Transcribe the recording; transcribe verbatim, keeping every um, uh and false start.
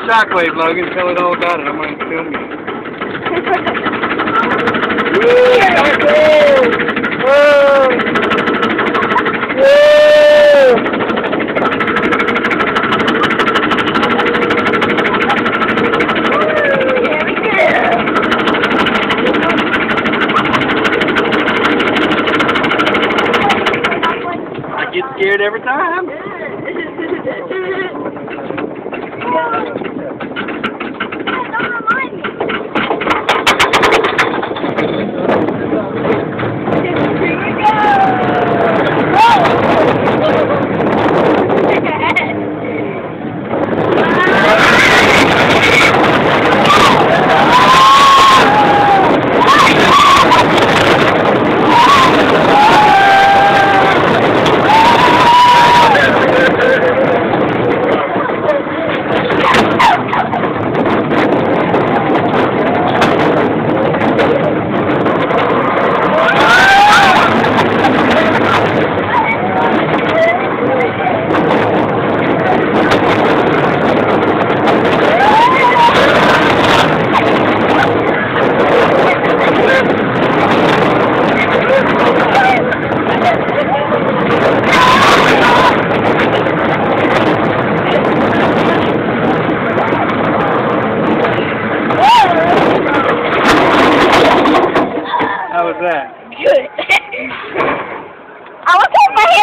Shockwave, Logan. Tell it all about it. I'm going to film you. Whoa! Whoa! I get scared every time.